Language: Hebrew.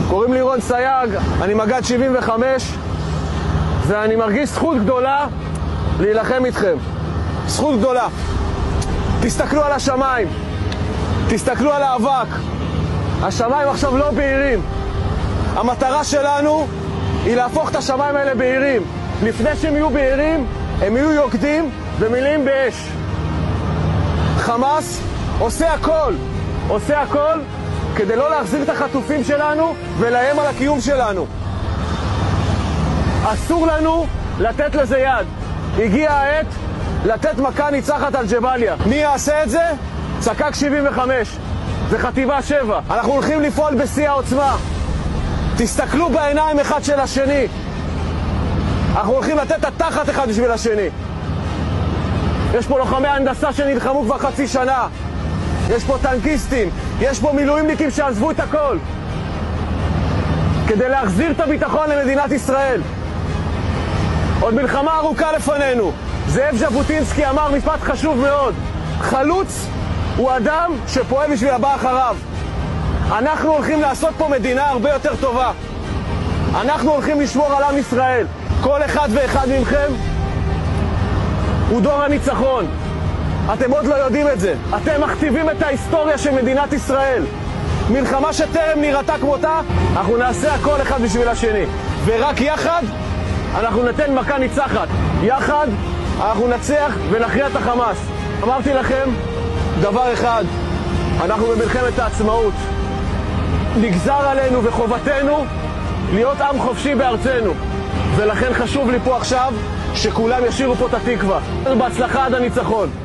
קוראים לי רון סייג, אני מג"ד 75, ואני מרגיש זכות גדולה להילחם איתכם. זכות גדולה. תסתכלו על השמיים, תסתכלו על האבק. השמיים עכשיו לא בהירים. המטרה שלנו היא להפוך את השמיים האלה בהירים. לפני שהם יהיו בהירים, הם יהיו יוקדים ומלאים באש. חמאס עושה הכל כדי לא להחזיר את החטופים שלנו ולאיים על הקיום שלנו. אסור לנו לתת לזה יד. הגיעה העת לתת מכה ניצחת על ג'באליה. מי יעשה את זה? צק"ג 75. זה חטיבה 7. אנחנו הולכים לפעול בשיא העוצמה. תסתכלו בעיניים אחד של השני. אנחנו הולכים לתת את התחת אחד בשביל השני. יש פה לוחמי הנדסה שנלחמו כבר חצי שנה. יש פה טנקיסטים, יש פה מילואימניקים שעזבו את הכל כדי להחזיר את הביטחון למדינת ישראל. עוד מלחמה ארוכה לפנינו. זאב ז'בוטינסקי אמר משפט חשוב מאוד: חלוץ הוא אדם שפועל בשביל הבא אחריו. אנחנו הולכים לעשות פה מדינה הרבה יותר טובה. אנחנו הולכים לשמור על עם ישראל. כל אחד ואחד מכם הוא דור הניצחון. אתם עוד לא יודעים את זה. אתם מכתיבים את ההיסטוריה של מדינת ישראל. מלחמה שטרם נראתה כמותה, אנחנו נעשה הכל אחד בשביל השני. ורק יחד אנחנו ניתן מכה ניצחת. יחד אנחנו נצליח ונכריע את החמאס. אמרתי לכם דבר אחד, אנחנו במלחמת העצמאות. נגזר עלינו וחובתנו להיות עם חופשי בארצנו. ולכן חשוב לי פה עכשיו שכולם ישירו פה את התקווה. בהצלחה עד הניצחון.